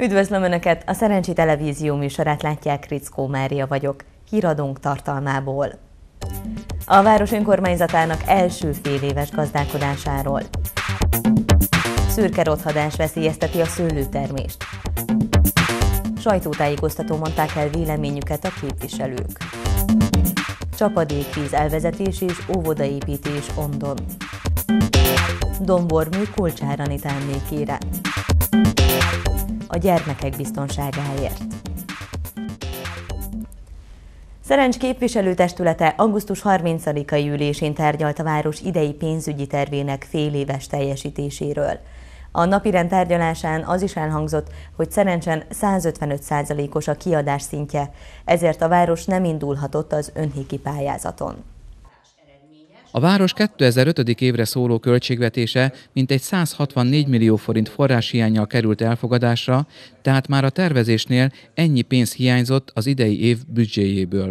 Üdvözlöm Önöket! A Szerencsi Televízió műsorát látják, Rickó Mária vagyok, híradónk tartalmából. A város önkormányzatának első féléves gazdálkodásáról. Szürke rothadás veszélyezteti a szőlőtermést. Sajtótájékoztatón mondták el véleményüket a képviselők. Csapadékvíz elvezetés és óvodaépítés Ondon. Dombormű Kolcsárani emlékére. A gyermekek biztonságáért. Szerencs képviselőtestülete augusztus 30-ai ülésén tárgyalt a város idei pénzügyi tervének féléves teljesítéséről. A napirend tárgyalásán az is elhangzott, hogy Szerencsen 155%-os a kiadás szintje, ezért a város nem indulhatott az önhéki pályázaton. A város 2005. évre szóló költségvetése mintegy 164 millió forint forráshiánnyal került elfogadásra, tehát már a tervezésnél ennyi pénz hiányzott az idei év büdzséjéből.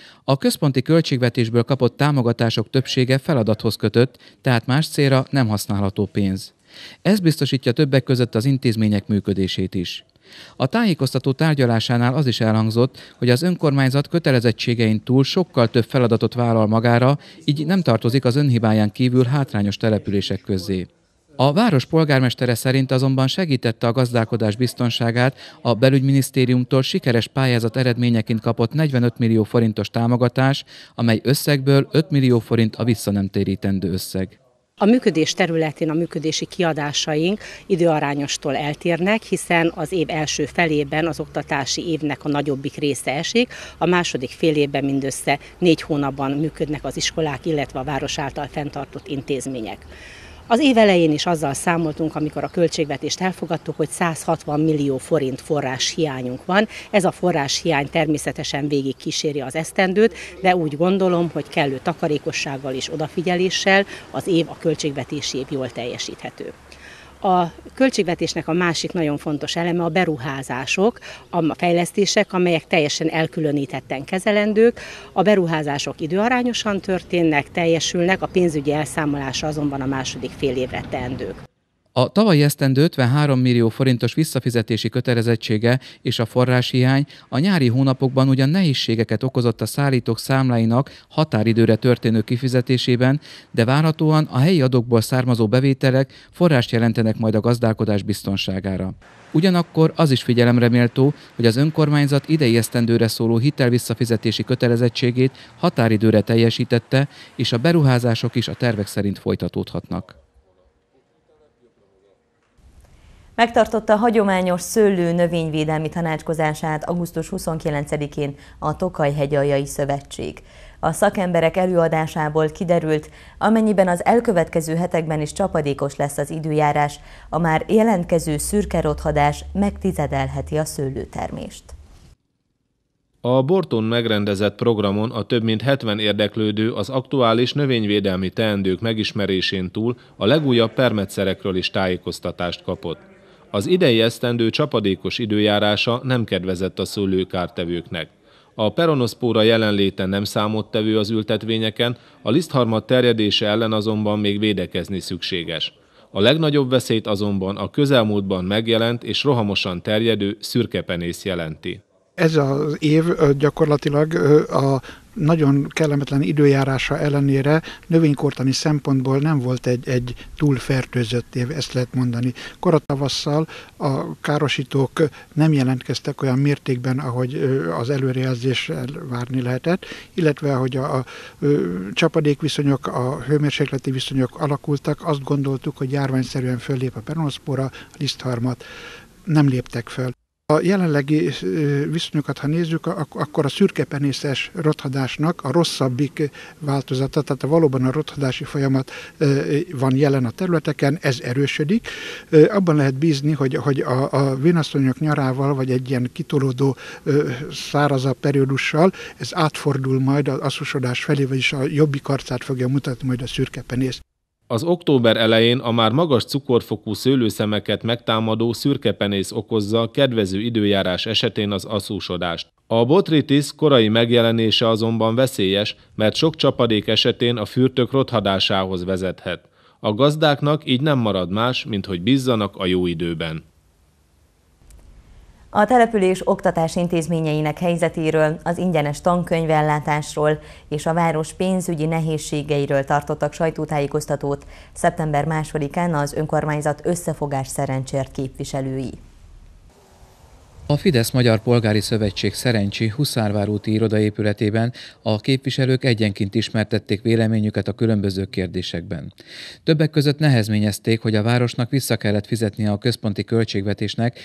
A központi költségvetésből kapott támogatások többsége feladathoz kötött, tehát más célra nem használható pénz. Ez biztosítja többek között az intézmények működését is. A tájékoztató tárgyalásánál az is elhangzott, hogy az önkormányzat kötelezettségein túl sokkal több feladatot vállal magára, így nem tartozik az önhibáján kívül hátrányos települések közé. A város polgármestere szerint azonban segítette a gazdálkodás biztonságát a belügyminisztériumtól sikeres pályázat eredményeként kapott 45 millió forintos támogatás, amely összegből 5 millió forint a visszanemtérítendő összeg. A működés területén a működési kiadásaink időarányostól eltérnek, hiszen az év első felében az oktatási évnek a nagyobbik része esik, a második fél évben mindössze 4 hónapban működnek az iskolák, illetve a város által fenntartott intézmények. Az év elején is azzal számoltunk, amikor a költségvetést elfogadtuk, hogy 160 millió forint forráshiányunk van. Ez a forráshiány természetesen végig kíséri az esztendőt, de úgy gondolom, hogy kellő takarékossággal és odafigyeléssel a költségvetési év jól teljesíthető. A költségvetésnek a másik nagyon fontos eleme a beruházások, a fejlesztések, amelyek teljesen elkülönítetten kezelendők. A beruházások időarányosan történnek, teljesülnek, a pénzügyi elszámolása azonban a második fél évre teendők. A tavalyi esztendő 53 millió forintos visszafizetési kötelezettsége és a forráshiány a nyári hónapokban ugyan nehézségeket okozott a szállítók számláinak határidőre történő kifizetésében, de várhatóan a helyi adókból származó bevételek forrást jelentenek majd a gazdálkodás biztonságára. Ugyanakkor az is figyelemre méltó, hogy az önkormányzat idei esztendőre szóló hitelvisszafizetési kötelezettségét határidőre teljesítette, és a beruházások is a tervek szerint folytatódhatnak. Megtartotta a hagyományos szőlő növényvédelmi tanácskozását augusztus 29-én a Tokaj-hegyaljai Szövetség. A szakemberek előadásából kiderült, amennyiben az elkövetkező hetekben is csapadékos lesz az időjárás, a már jelentkező szürke rothadás megtizedelheti a szőlőtermést. A Borton megrendezett programon a több mint 70 érdeklődő az aktuális növényvédelmi teendők megismerésén túl a legújabb permetszerekről is tájékoztatást kapott. Az idei esztendő csapadékos időjárása nem kedvezett a szőlőkártevőknek. A peronoszpóra jelenléte nem számottevő az ültetvényeken, a lisztharmad terjedése ellen azonban még védekezni szükséges. A legnagyobb veszélyt azonban a közelmúltban megjelent és rohamosan terjedő szürkepenész jelenti. Ez az év gyakorlatilag a nagyon kellemetlen időjárása ellenére növénykortani szempontból nem volt egy túl fertőzött év, ezt lehet mondani. Koratavasszal a károsítók nem jelentkeztek olyan mértékben, ahogy az előrejelzéssel várni lehetett, illetve ahogy a csapadékviszonyok, a hőmérsékleti viszonyok alakultak, azt gondoltuk, hogy járványszerűen föllép a peronoszpóra, a lisztharmat nem léptek föl. A jelenlegi viszonyokat, ha nézzük, akkor a szürkepenészes rothadásnak a rosszabbik változata, tehát valóban a rothadási folyamat van jelen a területeken, ez erősödik. Abban lehet bízni, hogy a vénasszonyok nyarával, vagy egy ilyen kitolódó szárazabb periódussal ez átfordul majd az asszusodás felé, vagyis a jobbik arcát fogja mutatni majd a szürkepenész. Az október elején a már magas cukorfokú szőlőszemeket megtámadó szürkepenész okozza kedvező időjárás esetén az asszúsodást. A botrytis korai megjelenése azonban veszélyes, mert sok csapadék esetén a fürtök rothadásához vezethet. A gazdáknak így nem marad más, mint hogy bízzanak a jó időben. A település oktatási intézményeinek helyzetéről, az ingyenes tankönyvellátásról és a város pénzügyi nehézségeiről tartottak sajtótájékoztatót szeptember 2-án az önkormányzat összefogás szerencsért képviselői. A Fidesz Magyar Polgári Szövetség Szerencsi Huszárvár úti irodaépületében a képviselők egyenként ismertették véleményüket a különböző kérdésekben. Többek között nehezményezték, hogy a városnak vissza kellett fizetnie a központi költségvetésnek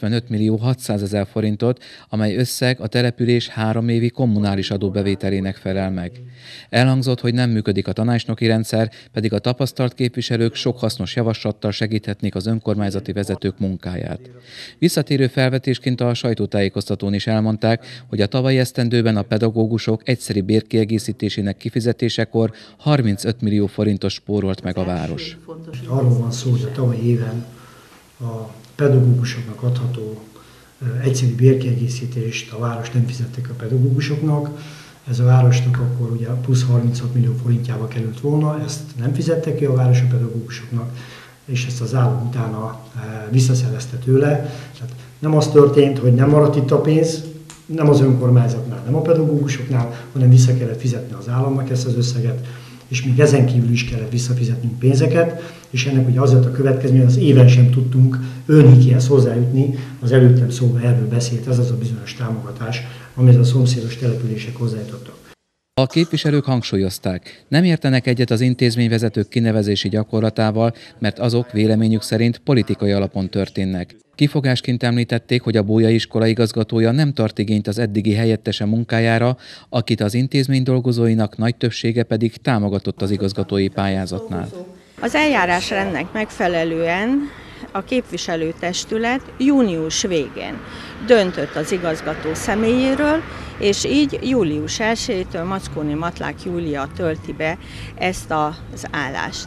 75.600.000 forintot, amely összeg a település 3 évi kommunális adóbevételének felel meg. Elhangzott, hogy nem működik a tanácsnoki rendszer, pedig a tapasztalt képviselők sok hasznos javaslattal segíthetnék az önkormányzati vezetők munkáját. Visszatérő felvetésként a sajtótájékoztatón is elmondták, hogy a tavalyi esztendőben a pedagógusok egyszeri bérkiegészítésének kifizetésekor 35 millió forintos spórolt meg a város. Arról van szó, hogy a tavalyi éven a pedagógusoknak adható egyszeri bérkiegészítést a város nem fizettek a pedagógusoknak. Ez a városnak akkor ugye plusz 36 millió forintjába került volna, ezt nem fizettek ki a város a pedagógusoknak, és ezt az állam utána visszaszerezte tőle. Tehát nem az történt, hogy nem maradt itt a pénz, nem az önkormányzatnál, nem a pedagógusoknál, hanem vissza kellett fizetni az államnak ezt az összeget, és még ezen kívül is kellett visszafizetnünk pénzeket, és ennek ugye az lett a következmény, hogy az éven sem tudtunk önhikihez hozzájutni, az előttem szólva erről beszélt, ez az a bizonyos támogatás, amit a szomszédos települések hozzájutottak. A képviselők hangsúlyozták, nem értenek egyet az intézményvezetők kinevezési gyakorlatával, mert azok véleményük szerint politikai alapon történnek. Kifogásként említették, hogy a Bolyai iskola igazgatója nem tart igényt az eddigi helyettese munkájára, akit az intézmény dolgozóinak nagy többsége pedig támogatott az igazgatói pályázatnál. Az eljárásrendnek megfelelően a képviselőtestület június végén döntött az igazgató személyéről, és így július 1-től Mackóni Matlák Júlia tölti be ezt az állást.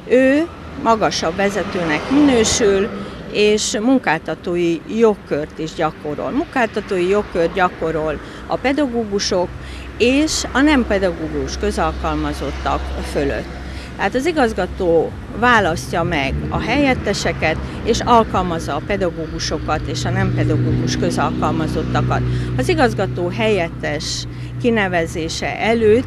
Ő magasabb vezetőnek minősül, és munkáltatói jogkört is gyakorol. Munkáltatói jogkört gyakorol a pedagógusok és a nem pedagógus közalkalmazottak fölött. Tehát az igazgató választja meg a helyetteseket, és alkalmazza a pedagógusokat és a nem pedagógus közalkalmazottakat. Az igazgató helyettes kinevezése előtt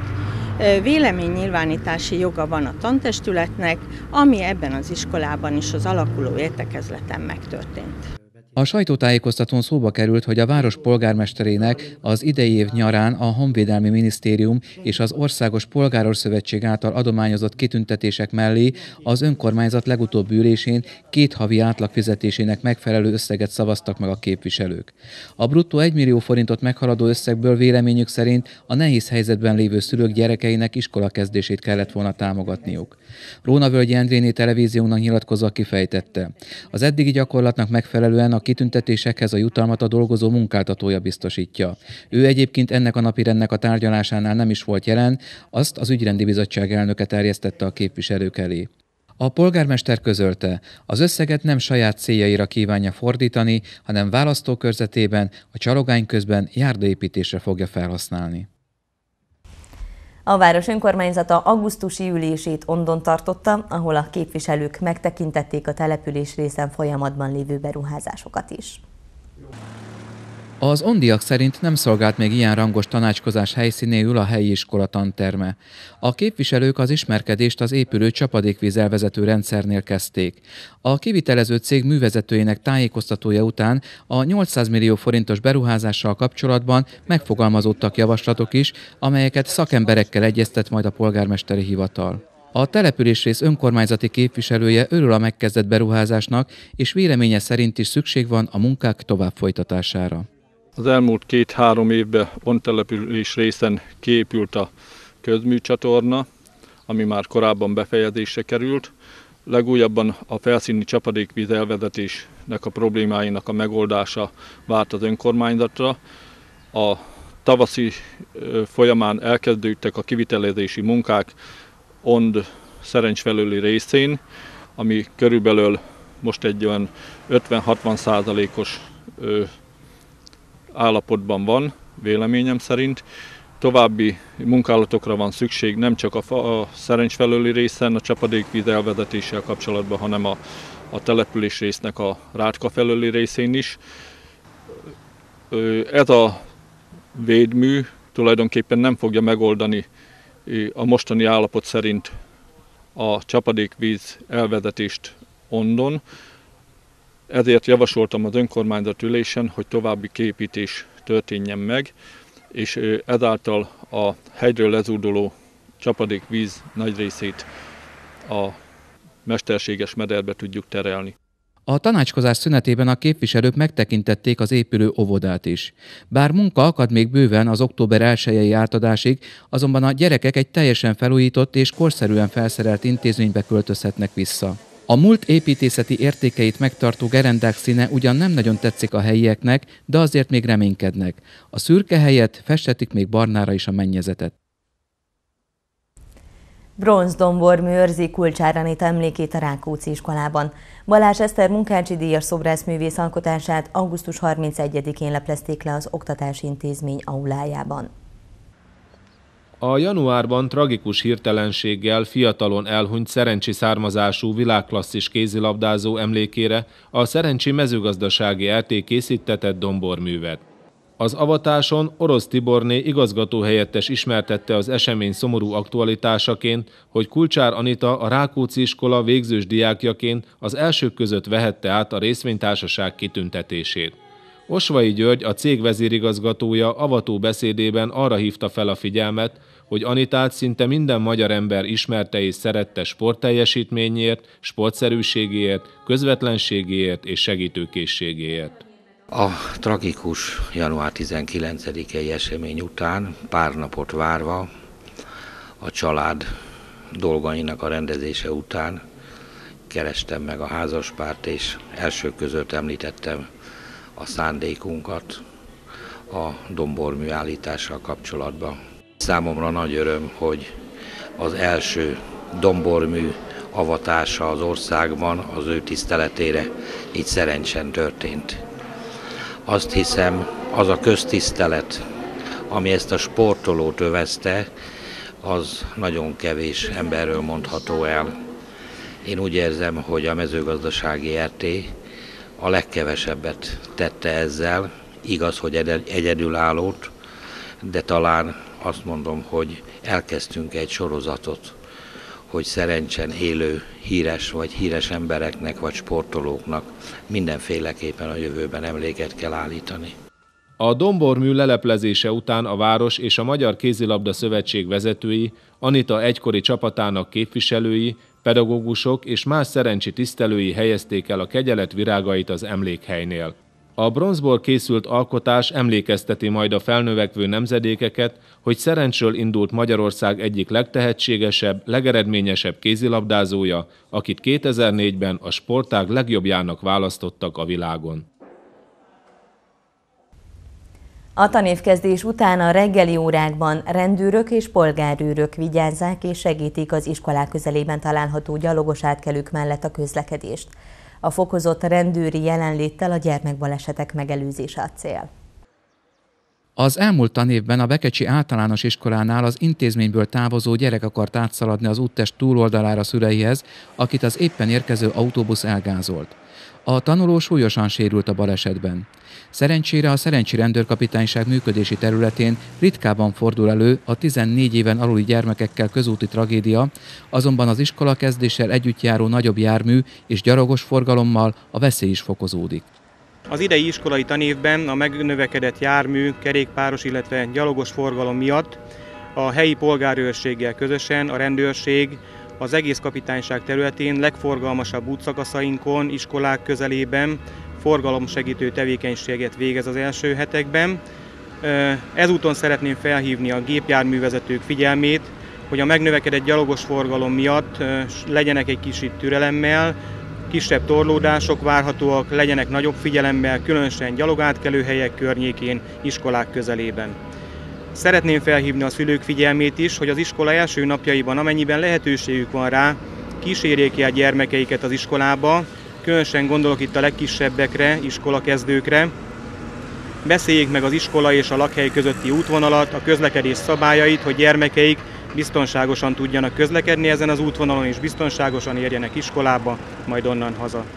véleménynyilvánítási joga van a tantestületnek, ami ebben az iskolában is az alakuló értekezleten megtörtént. A sajtótájékoztatón szóba került, hogy a város polgármesterének az idei év nyarán a Honvédelmi Minisztérium és az Országos Polgárőr Szövetség által adományozott kitüntetések mellé az önkormányzat legutóbbi ülésén 2 havi átlagfizetésének megfelelő összeget szavaztak meg a képviselők. A bruttó 1 millió forintot meghaladó összegből véleményük szerint a nehéz helyzetben lévő szülők gyerekeinek iskolakezdését kellett volna támogatniuk. Rónavölgyi Endréné televíziónak nyilatkozva kifejtette. Az eddigi gyakorlatnak megfelelően a kitüntetésekhez a jutalmat a dolgozó munkáltatója biztosítja. Ő egyébként ennek a napirendnek a tárgyalásánál nem is volt jelen, azt az ügyrendi bizottság elnöke terjesztette a képviselők elé. A polgármester közölte, az összeget nem saját céljaira kívánja fordítani, hanem választókörzetében a csalogány közben járdaépítésre fogja felhasználni. A város önkormányzata augusztusi ülését Ondon tartotta, ahol a képviselők megtekintették a település részen folyamatban lévő beruházásokat is. Az ondiak szerint nem szolgált még ilyen rangos tanácskozás helyszínéül a helyi iskola tanterme. A képviselők az ismerkedést az épülő csapadékvíz elvezető rendszernél kezdték. A kivitelező cég művezetőjének tájékoztatója után a 800 millió forintos beruházással kapcsolatban megfogalmazódtak javaslatok is, amelyeket szakemberekkel egyeztet majd a polgármesteri hivatal. A településrész önkormányzati képviselője örül a megkezdett beruházásnak, és véleménye szerint is szükség van a munkák tovább folytatására. Az elmúlt 2-3 évben település részen kiépült a közműcsatorna, ami már korábban befejezésre került. Legújabban a felszíni csapadékvíz elvezetésnek a problémáinak a megoldása várt az önkormányzatra. A tavaszi folyamán elkezdődtek a kivitelezési munkák Ond Szerencs-felőli részén, ami körülbelül most egy olyan 50-60%-os állapotban van, véleményem szerint. További munkálatokra van szükség nem csak a Szerencs-felőli részen a csapadékvíz elvezetéssel kapcsolatban, hanem a település résznek a Rátka felőli részén is. Ez a védmű tulajdonképpen nem fogja megoldani a mostani állapot szerint a csapadékvíz elvezetést onnan. Ezért javasoltam az önkormányzat ülésen, hogy további kiépítés történjen meg, és ezáltal a hegyről lezúduló csapadékvíz nagy részét a mesterséges mederbe tudjuk terelni. A tanácskozás szünetében a képviselők megtekintették az épülő óvodát is. Bár munka akad még bőven az október 1-i átadásig, azonban a gyerekek egy teljesen felújított és korszerűen felszerelt intézménybe költözhetnek vissza. A múlt építészeti értékeit megtartó gerendák színe ugyan nem nagyon tetszik a helyieknek, de azért még reménykednek. A szürke helyett festetik még barnára is a mennyezetet. Bronzdombormű őrzi Kulcsár Anita emlékét a Rákóczi iskolában. Balázs Eszter munkácsi díjas szobrászművész alkotását augusztus 31-én leplezték le az Oktatási Intézmény aulájában. A januárban tragikus hirtelenséggel fiatalon elhunyt szerencsi származású világklasszis kézilabdázó emlékére a Szerencsi mezőgazdasági RT készítetett domborművet. Az avatáson Orosz Tiborné igazgatóhelyettes ismertette az esemény szomorú aktualitásaként, hogy Kulcsár Anita a Rákóczi iskola végzős diákjaként az elsők között vehette át a részvénytársaság kitüntetését. Osvai György, a cég vezérigazgatója avató beszédében arra hívta fel a figyelmet, hogy Anitát szinte minden magyar ember ismerte és szerette sportteljesítményért, sportszerűségéért, közvetlenségéért és segítőkészségéért. A tragikus január 19-i esemény után pár napot várva, a család dolgainak a rendezése után kerestem meg a házaspárt, és elsők között említettem a szándékunkat a dombormű állítással kapcsolatban. Számomra nagy öröm, hogy az első dombormű avatása az országban az ő tiszteletére így szerencsen történt. Azt hiszem, az a köztisztelet, ami ezt a sportolót övezte, az nagyon kevés emberről mondható el. Én úgy érzem, hogy a mezőgazdasági RT a legkevesebbet tette ezzel, igaz, hogy egyedülállót, de talán azt mondom, hogy elkezdtünk egy sorozatot, hogy szerencsen élő híres vagy híres embereknek vagy sportolóknak mindenféleképpen a jövőben emléket kell állítani. A dombormű leleplezése után a város és a Magyar Kézilabda Szövetség vezetői, Anita egykori csapatának képviselői, pedagógusok és más szerencsi tisztelői helyezték el a kegyelet virágait az emlékhelynél. A bronzból készült alkotás emlékezteti majd a felnövekvő nemzedékeket, hogy Szerencsről indult Magyarország egyik legtehetségesebb, legeredményesebb kézilabdázója, akit 2004-ben a sportág legjobbjának választottak a világon. A tanévkezdés után a reggeli órákban rendőrök és polgárőrök vigyázzák és segítik az iskolák közelében található gyalogos átkelők mellett a közlekedést. A fokozott rendőri jelenléttel a gyermekbalesetek megelőzése a cél. Az elmúlt tanévben a Bekecsi Általános Iskolánál az intézményből távozó gyerek akart átszaladni az úttest túloldalára szüleihez, akit az éppen érkező autóbusz elgázolt. A tanuló súlyosan sérült a balesetben. Szerencsére a Szerencsi Rendőrkapitányság működési területén ritkában fordul elő a 14 éven aluli gyermekekkel közúti tragédia, azonban az iskola kezdéssel együtt járó nagyobb jármű és gyalogos forgalommal a veszély is fokozódik. Az idei iskolai tanévben a megnövekedett jármű, kerékpáros, illetve gyalogos forgalom miatt a helyi polgárőrséggel közösen a rendőrség az egész kapitányság területén legforgalmasabb útszakaszainkon, iskolák közelében forgalomsegítő tevékenységet végez az első hetekben. Ezúton szeretném felhívni a gépjárművezetők figyelmét, hogy a megnövekedett gyalogos forgalom miatt legyenek egy kicsit türelemmel, kisebb torlódások várhatóak, legyenek nagyobb figyelemmel, különösen gyalogátkelőhelyek környékén, iskolák közelében. Szeretném felhívni a szülők figyelmét is, hogy az iskola első napjaiban, amennyiben lehetőségük van rá, kísérjék el gyermekeiket az iskolába, különösen gondolok itt a legkisebbekre, iskolakezdőkre. Beszéljék meg az iskola és a lakhely közötti útvonalat, a közlekedés szabályait, hogy gyermekeik biztonságosan tudjanak közlekedni ezen az útvonalon és biztonságosan érjenek iskolába, majd onnan haza.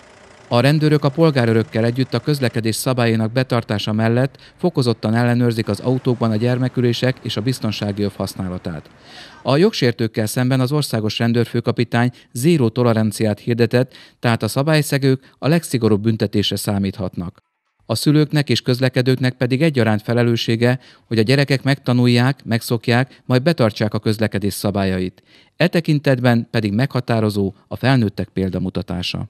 A rendőrök a polgárőrökkel együtt a közlekedés szabályainak betartása mellett fokozottan ellenőrzik az autókban a gyermekülések és a biztonsági öv használatát. A jogsértőkkel szemben az országos rendőrfőkapitány zéró toleranciát hirdetett, tehát a szabályszegők a legszigorúbb büntetésre számíthatnak. A szülőknek és közlekedőknek pedig egyaránt felelőssége, hogy a gyerekek megtanulják, megszokják, majd betartsák a közlekedés szabályait. E tekintetben pedig meghatározó a felnőttek példamutatása.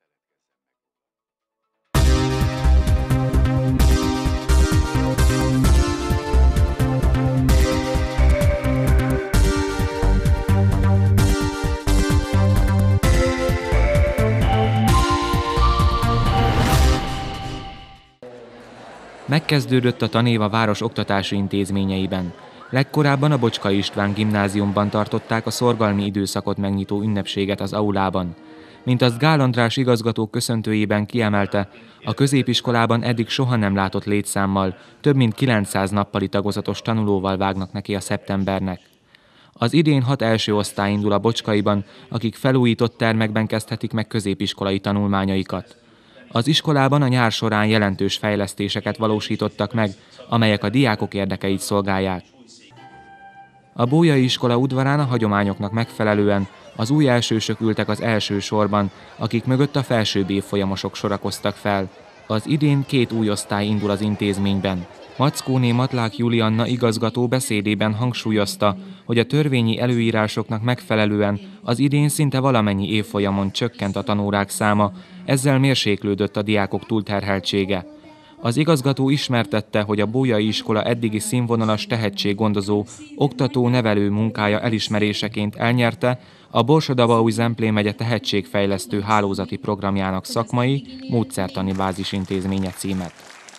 Megkezdődött a tanév a város oktatási intézményeiben. Legkorábban a Bocskai István gimnáziumban tartották a szorgalmi időszakot megnyitó ünnepséget az aulában. Mint azt Gál András igazgató köszöntőjében kiemelte, a középiskolában eddig soha nem látott létszámmal, több mint 900 nappali tagozatos tanulóval vágnak neki a szeptembernek. Az idén 6 első osztály indul a Bocskaiban, akik felújított termekben kezdhetik meg középiskolai tanulmányaikat. Az iskolában a nyár során jelentős fejlesztéseket valósítottak meg, amelyek a diákok érdekeit szolgálják. A Bolyai iskola udvarán a hagyományoknak megfelelően az új elsősök ültek az első sorban, akik mögött a felsőbb évfolyamosok sorakoztak fel. Az idén 2 új osztály indul az intézményben. Mackóné Matlák Julianna igazgató beszédében hangsúlyozta, hogy a törvényi előírásoknak megfelelően az idén szinte valamennyi évfolyamon csökkent a tanórák száma, ezzel mérséklődött a diákok túlterheltsége. Az igazgató ismertette, hogy a Bolyai iskola eddigi színvonalas tehetséggondozó, oktató-nevelő munkája elismeréseként elnyerte a Borsod-Abaúj-Zemplén megye tehetségfejlesztő hálózati programjának szakmai, módszertani bázisintézménye címet.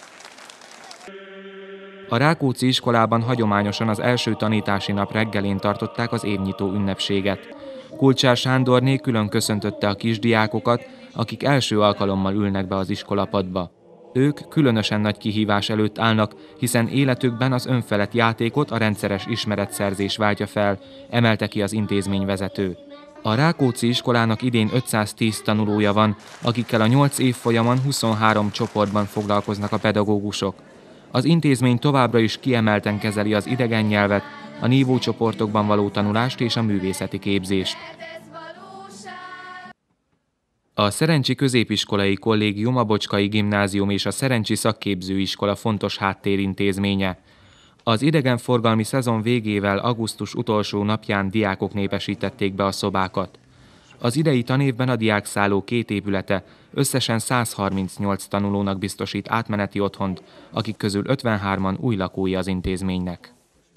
A Rákóczi iskolában hagyományosan az első tanítási nap reggelén tartották az évnyitó ünnepséget. Kulcsár Sándorné külön köszöntötte a kisdiákokat, akik első alkalommal ülnek be az iskolapadba. Ők különösen nagy kihívás előtt állnak, hiszen életükben az önfelett játékot a rendszeres ismeretszerzés váltja fel, emelte ki az intézményvezető. A Rákóczi iskolának idén 510 tanulója van, akikkel a 8 évfolyamon 23 csoportban foglalkoznak a pedagógusok. Az intézmény továbbra is kiemelten kezeli az idegen nyelvet, a nívócsoportokban való tanulást és a művészeti képzést. A Szerencsi Középiskolai Kollégium, a Bocskai Gimnázium és a Szerencsi Szakképzőiskola fontos háttérintézménye. Az idegenforgalmi szezon végével augusztus utolsó napján diákok népesítették be a szobákat. Az idei tanévben a diákszálló 2 épülete összesen 138 tanulónak biztosít átmeneti otthont, akik közül 53-an új lakói az intézménynek.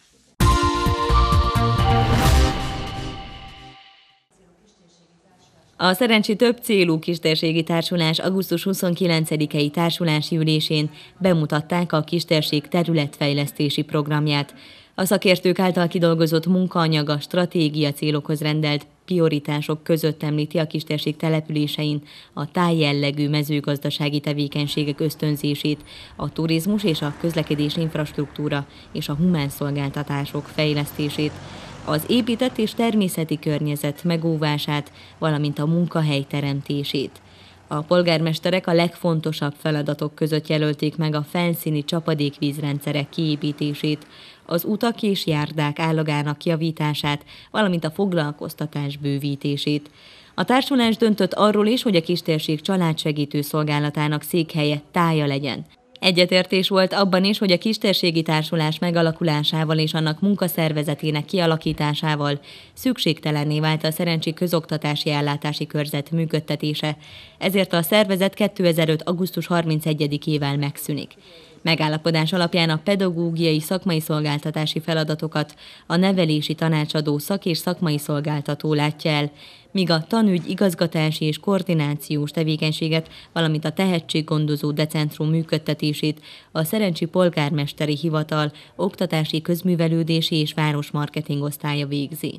A Szerencsi több célú kisterségi társulás augusztus 29-i társulási ülésén bemutatták a kisterség területfejlesztési programját. A szakértők által kidolgozott munkaanyag a stratégia célokhoz rendelt prioritások között említi a kisterség településein a tájjellegű mezőgazdasági tevékenységek ösztönzését, a turizmus és a közlekedés infrastruktúra és a humánszolgáltatások fejlesztését, az épített és természeti környezet megóvását, valamint a munkahely teremtését. A polgármesterek a legfontosabb feladatok között jelölték meg a felszíni csapadékvízrendszerek kiépítését, az utak és járdák állagának javítását, valamint a foglalkoztatás bővítését. A társulás döntött arról is, hogy a kistérség családsegítő szolgálatának székhelye Tája legyen. Egyetértés volt abban is, hogy a kistérségi társulás megalakulásával és annak munkaszervezetének kialakításával szükségtelenné vált a Szerencsi közoktatási ellátási körzet működtetése, ezért a szervezet 2005. augusztus 31-ével megszűnik. Megállapodás alapján a pedagógiai szakmai szolgáltatási feladatokat a nevelési tanácsadó szak- és szakmai szolgáltató látja el, míg a tanügy igazgatási és koordinációs tevékenységet, valamint a tehetséggondozó decentrum működtetését a Szerencsi Polgármesteri Hivatal oktatási közművelődési és városmarketing osztálya végzi.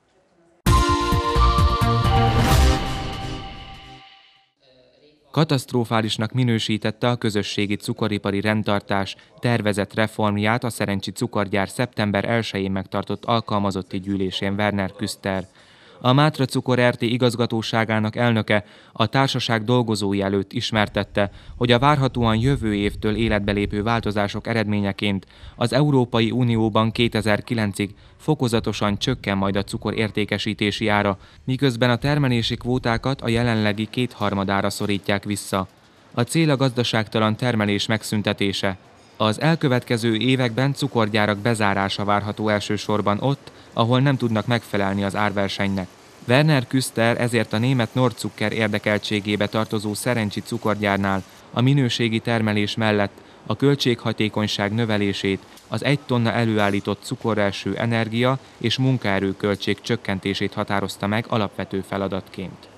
Katasztrofálisnak minősítette a közösségi cukoripari rendtartás tervezett reformját a Szerencsi cukorgyár szeptember 1-én megtartott alkalmazotti gyűlésén Werner Küster. A Mátra Cukor Rt. igazgatóságának elnöke a társaság dolgozói előtt ismertette, hogy a várhatóan jövő évtől életbe lépő változások eredményeként az Európai Unióban 2009-ig fokozatosan csökken majd a cukor értékesítési ára, miközben a termelési kvótákat a jelenlegi 2/3-ára szorítják vissza. A cél a gazdaságtalan termelés megszüntetése. Az elkövetkező években cukorgyárak bezárása várható elsősorban ott, ahol nem tudnak megfelelni az árversenynek. Werner Küster ezért a német Nordzucker érdekeltségébe tartozó Szerencsi cukorgyárnál a minőségi termelés mellett a költséghatékonyság növelését, az 1 tonna előállított cukorra eső energia és munkaerő költség csökkentését határozta meg alapvető feladatként.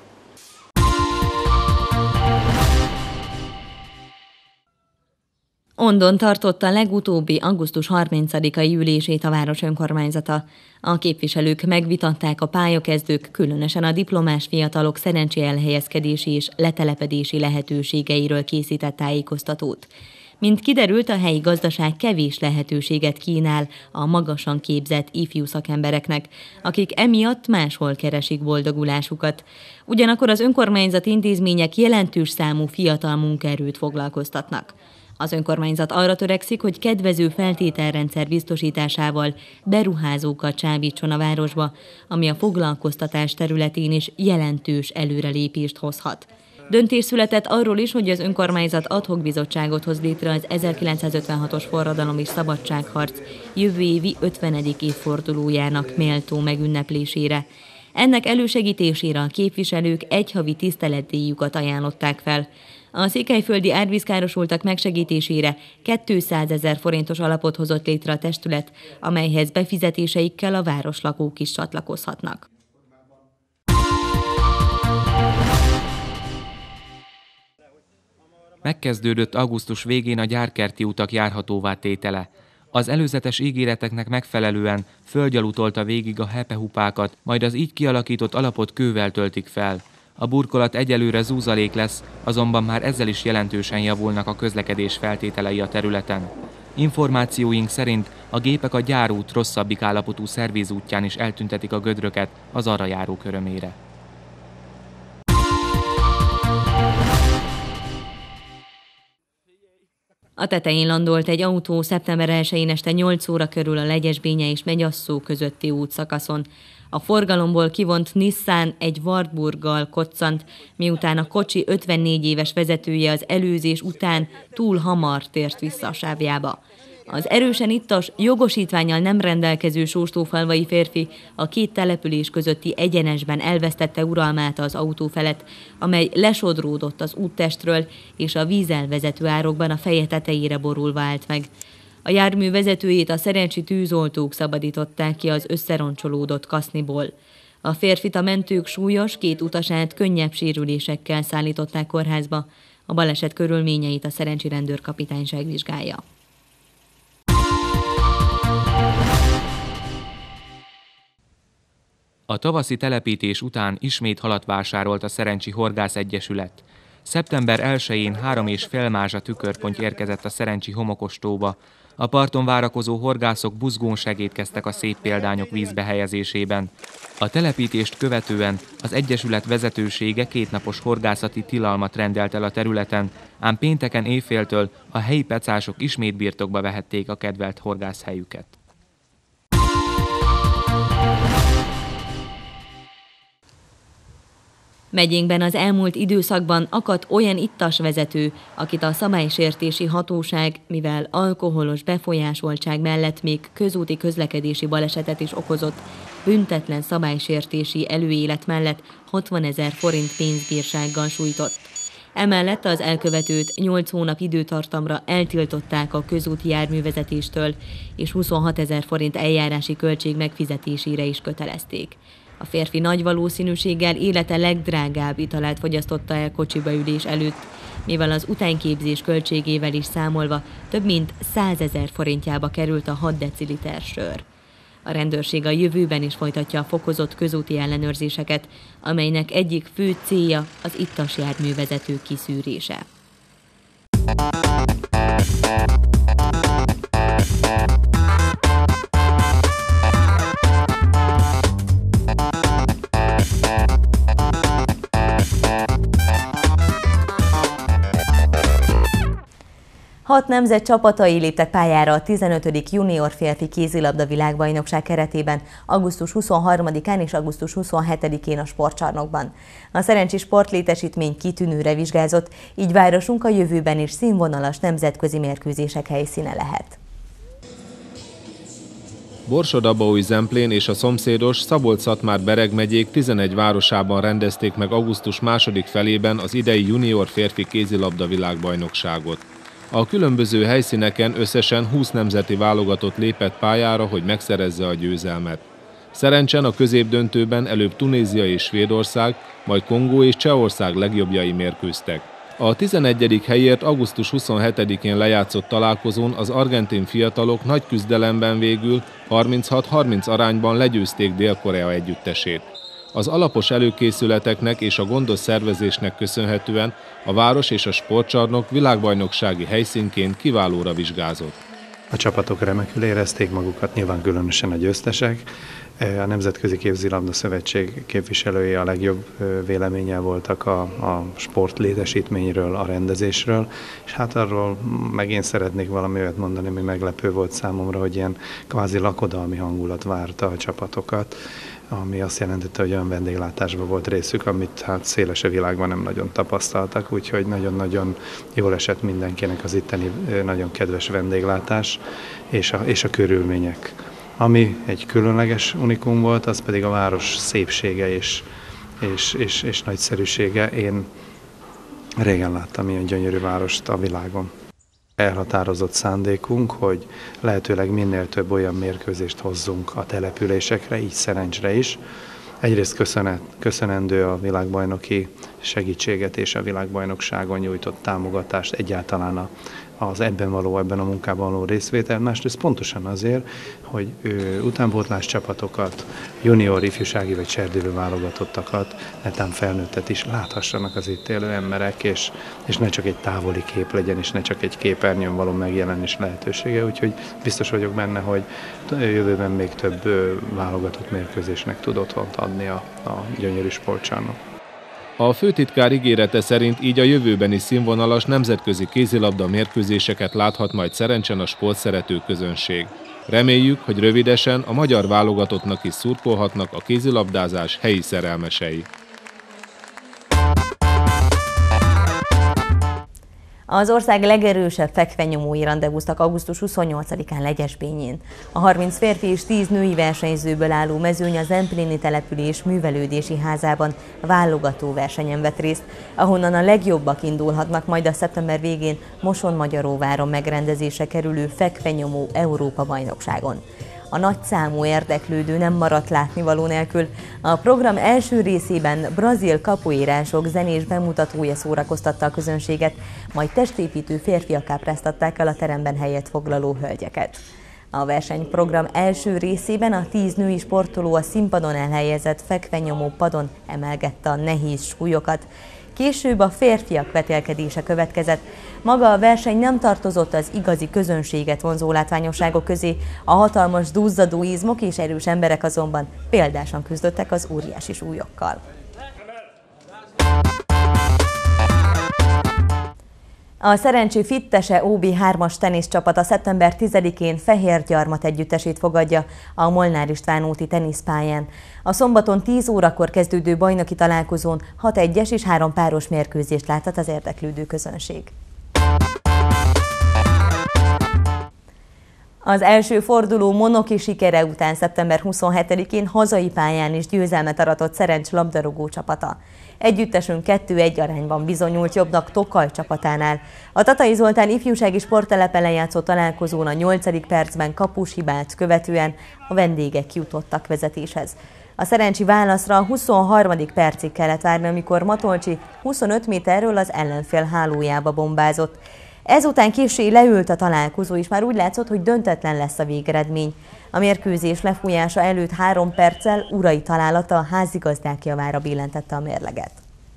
Ondon tartotta legutóbbi augusztus 30-ai ülését a város önkormányzata. A képviselők megvitatták a pályakezdők, különösen a diplomás fiatalok szerencsé elhelyezkedési és letelepedési lehetőségeiről készített tájékoztatót. Mint kiderült, a helyi gazdaság kevés lehetőséget kínál a magasan képzett ifjú szakembereknek, akik emiatt máshol keresik boldogulásukat. Ugyanakkor az önkormányzati intézmények jelentős számú fiatal munkaerőt foglalkoztatnak. Az önkormányzat arra törekszik, hogy kedvező feltételrendszer biztosításával beruházókat csábítson a városba, ami a foglalkoztatás területén is jelentős előrelépést hozhat. Döntés született arról is, hogy az önkormányzat ad hoc bizottságot hoz létre az 1956-os forradalom és szabadságharc jövő évi 50. évfordulójának méltó megünneplésére. Ennek elősegítésére a képviselők egy havi tiszteletdíjukat ajánlották fel. A székelyföldi árvízkárosultak megsegítésére 200 000 forintos alapot hozott létre a testület, amelyhez befizetéseikkel a városlakók is csatlakozhatnak. Megkezdődött augusztus végén a gyárkerti utak járhatóvá tétele. Az előzetes ígéreteknek megfelelően földgyalú tolta végig a hepehupákat, majd az így kialakított alapot kővel töltik fel. A burkolat egyelőre zúzalék lesz, azonban már ezzel is jelentősen javulnak a közlekedés feltételei a területen. Információink szerint a gépek a gyárút rosszabbik állapotú szervízútján is eltüntetik a gödröket az arra járók örömére. A tetején landolt egy autó szeptember 1-én este 8 óra körül a Legyesbénye és Megyasszó közötti útszakaszon. A forgalomból kivont Nissan egy Wartburggal koccant, miután a kocsi 54 éves vezetője az előzés után túl hamar tért vissza a sávjába. Az erősen ittas, jogosítvánnyal nem rendelkező sóstófalvai férfi a két település közötti egyenesben elvesztette uralmát az autó felett, amely lesodródott az úttestről, és a vízelvezető árokban a feje tetejére borulva állt meg. A jármű vezetőjét a szerencsi tűzoltók szabadították ki az összeroncsolódott kaszniból. A férfit a mentők súlyos, 2 utasát könnyebb sérülésekkel szállították kórházba. A baleset körülményeit a szerencsi rendőrkapitányság vizsgálja. A tavaszi telepítés után ismét halat vásárolt a Szerencsi Horgász Egyesület. Szeptember 1-én 3,5 mázsa tükörpont érkezett a Szerencsi homokostóba. A parton várakozó horgászok buzgón segédkeztek a szép példányok vízbe helyezésében. A telepítést követően az Egyesület vezetősége 2 napos horgászati tilalmat rendelt el a területen, ám pénteken éjféltől a helyi pecások ismét birtokba vehették a kedvelt horgászhelyüket. Megyénkben az elmúlt időszakban akadt olyan ittas vezető, akit a szabálysértési hatóság, mivel alkoholos befolyásoltság mellett még közúti közlekedési balesetet is okozott, büntetlen szabálysértési előélet mellett 60 000 forint pénzbírsággal sújtott. Emellett az elkövetőt 8 hónap időtartamra eltiltották a közúti járművezetéstől, és 26 000 forint eljárási költség megfizetésére is kötelezték. A férfi nagy valószínűséggel élete legdrágább italát fogyasztotta el kocsiba ülés előtt, mivel az utánképzés költségével is számolva több mint 100 000 forintjába került a 6 deciliter sör. A rendőrség a jövőben is folytatja a fokozott közúti ellenőrzéseket, amelynek egyik fő célja az ittas járművezetők kiszűrése. 6 nemzet csapatai léptek pályára a 15. junior férfi kézilabda világbajnokság keretében augusztus 23-án és augusztus 27-én a sportcsarnokban. A szerencsi sportlétesítmény kitűnőre vizsgázott, így városunk a jövőben is színvonalas nemzetközi mérkőzések helyszíne lehet. Borsod-Abaúj-Zemplén és a szomszédos Szabolcs-Szatmár-Bereg megyék 11 városában rendezték meg augusztus második felében az idei junior férfi kézilabda világbajnokságot. A különböző helyszíneken összesen 20 nemzeti válogatott lépett pályára, hogy megszerezze a győzelmet. Szerencsen a középdöntőben előbb Tunézia és Svédország, majd Kongó és Csehország legjobbjai mérkőztek. A 11. helyért augusztus 27-én lejátszott találkozón az argentin fiatalok nagy küzdelemben végül 36-30 arányban legyőzték Dél-Korea együttesét. Az alapos előkészületeknek és a gondos szervezésnek köszönhetően a város és a sportcsarnok világbajnoksági helyszínként kiválóra vizsgázott. A csapatok remekül érezték magukat, nyilván különösen a győztesek. A Nemzetközi Kézilabda Szövetség képviselői a legjobb véleménnyel voltak a sport létesítményről, a rendezésről, és hát arról megint szeretnék valami olyat mondani, ami meglepő volt számomra, hogy ilyen kvázi lakodalmi hangulat várta a csapatokat, ami azt jelentette, hogy olyan vendéglátásban volt részük, amit hát széles a világban nem nagyon tapasztaltak, úgyhogy nagyon-nagyon jól esett mindenkinek az itteni nagyon kedves vendéglátás és a körülmények. Ami egy különleges unikum volt, az pedig a város szépsége és nagyszerűsége. Én régen láttam ilyen gyönyörű várost a világon. Elhatározott szándékunk, hogy lehetőleg minél több olyan mérkőzést hozzunk a településekre, így Szerencsre is. Egyrészt köszönendő a világbajnoki segítséget és a világbajnokságon nyújtott támogatást, egyáltalán ebben a munkában való részvétel, másrészt pontosan azért, hogy utánpótlás csapatokat, junior, ifjúsági vagy serdülő válogatottakat, netán felnőttet is láthassanak az itt élő emberek, és ne csak egy távoli kép legyen, és ne csak egy képernyőn való megjelenés lehetősége, úgyhogy biztos vagyok benne, hogy jövőben még több válogatott mérkőzésnek tud otthont adni a gyönyörű sportcsarnok. A főtitkár ígérete szerint így a jövőben is színvonalas nemzetközi kézilabda mérkőzéseket láthat majd Szerencsen a sportszerető közönség. Reméljük, hogy rövidesen a magyar válogatottnak is szurkolhatnak a kézilabdázás helyi szerelmesei. Az ország legerősebb fekvenyomói randevúztak augusztus 28-án Legyesbényén. A 30 férfi és 10 női versenyzőből álló mezőny a Zempléni település művelődési házában válogató versenyen vett részt, ahonnan a legjobbak indulhatnak majd a szeptember végén Moson-Magyaróváron megrendezésre kerülő fekvenyomó Európa-bajnokságon. A nagyszámú érdeklődő nem maradt látnivaló nélkül. A program első részében brazil kapoeirások zenés bemutatója szórakoztatta a közönséget, majd testépítő férfiak ábráztatták el a teremben helyet foglaló hölgyeket. A versenyprogram első részében a 10 női sportoló a színpadon elhelyezett fekvenyomó padon emelgette a nehéz súlyokat. Később a férfiak vetélkedése következett. Maga a verseny nem tartozott az igazi közönséget vonzó látványosságok közé, a hatalmas duzzadó izmok és erős emberek azonban példásan küzdöttek az óriási súlyokkal. A Szerencsé Fittese OB3-as teniszcsapata szeptember 10-én Fehérgyarmat együttesét fogadja a Molnár István úti teniszpályán. A szombaton 10 órakor kezdődő bajnoki találkozón 6 egyes és 3 páros mérkőzést láthat az érdeklődő közönség. Az első forduló monoki sikere után szeptember 27-én hazai pályán is győzelmet aratott Szerencs labdarúgó csapata. Együttesünk 2-1 arányban bizonyult jobbnak Tokaj csapatánál. A Tatai Zoltán ifjúsági sporttelepen lejátszott találkozón a 8. percben kapushibát követően a vendégek kijutottak vezetéshez. A szerencsi válaszra a 23. percig kellett várni, amikor Matolcsi 25 méterről az ellenfél hálójába bombázott. Ezután késői leült a találkozó, és már úgy látszott, hogy döntetlen lesz a végeredmény. A mérkőzés lefújása előtt 3 perccel Urai találata a házigazdák javára billentette a mérleget.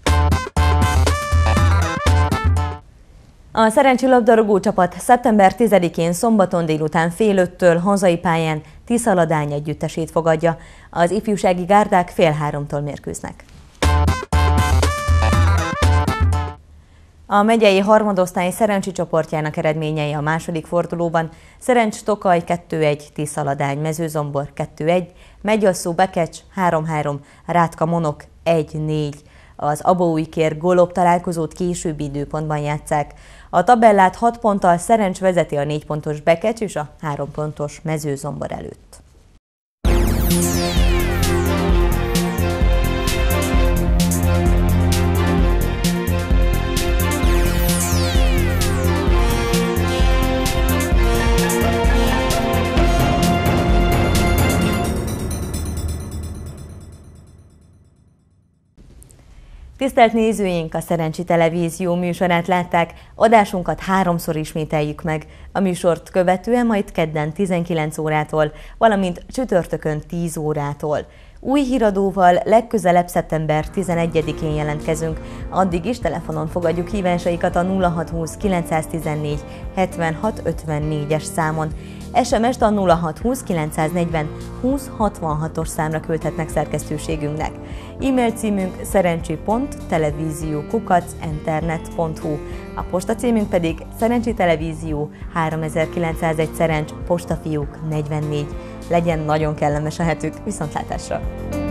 A Szerencsi labdarúgó csapat szeptember 10-én szombaton délután fél 5-től hazai pályán Tiszaladány együttesét fogadja. Az ifjúsági gárdák fél 3-tól mérkőznek. A megyei harmadosztály Szerencsi csoportjának eredményei a második fordulóban: Szerencs-Tokaj 2-1, Tiszaladány Mezőzombor 2-1, Megyasszó-Bekecs 3-3, Rátka-Monok 1-4. Az Abaújkér gólok találkozót későbbi időpontban játsszák. A tabellát 6 ponttal Szerencs vezeti a 4 pontos Bekecs és a 3 pontos Mezőzombor előtt. Tisztelt nézőink, a Szerencsi Televízió műsorát látták, adásunkat 3-szor ismételjük meg. A műsort követően majd kedden 19 órától, valamint csütörtökön 10 órától. Új híradóval legközelebb szeptember 11-én jelentkezünk. Addig is telefonon fogadjuk hívásaikat a 0620 914 76 54-es számon. SMS-t a 0620 940 2066-os számra küldhetnek szerkesztőségünknek. E-mail címünk szerencsi.televízió@internet.hu. A postacímünk pedig Szerencsi Televízió 3901 Szerencs, Postafiók 44. Legyen nagyon kellemes a hetük, viszontlátásra!